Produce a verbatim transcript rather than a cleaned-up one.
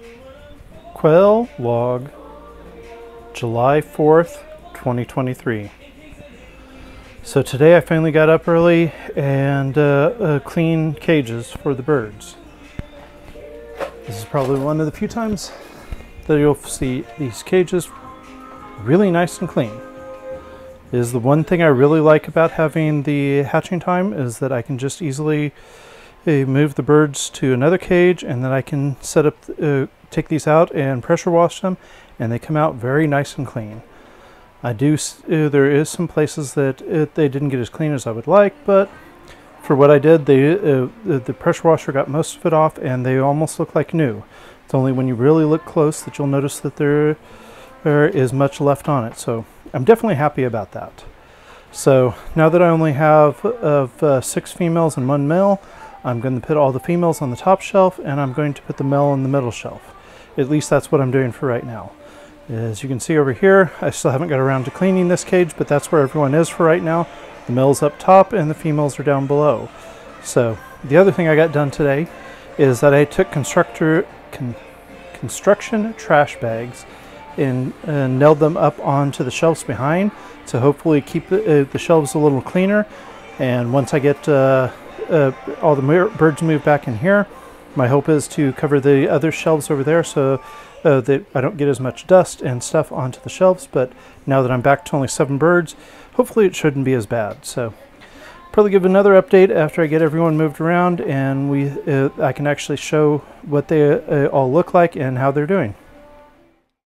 Quail log, July fourth, twenty twenty-three. So today I finally got up early and uh, uh, cleaned cages for the birds. This is probably one of the few times that you'll see these cages really nice and clean. Is the one thing I really like about having the hatching time is that I can just easily uh, move the birds to another cage, and then I can set up, uh, take these out and pressure wash them, and they come out very nice and clean. I do, uh, there is some places that it, they didn't get as clean as I would like, but for what I did, they, uh, the, the pressure washer got most of it off and they almost look like new. It's only when you really look close that you'll notice that there, there is much left on it. So I'm definitely happy about that. So now that I only have of uh, six females and one male, I'm going to put all the females on the top shelf and I'm going to put the male on the middle shelf. At least that's what I'm doing for right now. As you can see over here, I still haven't got around to cleaning this cage, but that's where everyone is for right now. The male's up top and the females are down below. So the other thing I got done today is that I took constructor con, construction trash bags and uh, nailed them up onto the shelves behind to hopefully keep the, uh, the shelves a little cleaner. And once I get uh, uh, all the birds moved back in here, my hope is to cover the other shelves over there so uh, that I don't get as much dust and stuff onto the shelves. But now that I'm back to only seven birds, hopefully it shouldn't be as bad. So probably give another update after I get everyone moved around and we uh, I can actually show what they uh, all look like and how they're doing.